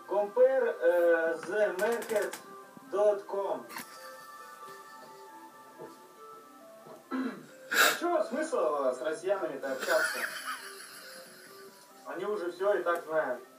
Compare themarket.com. А что смысл с россиянами-то общаться? Они уже все и так знают.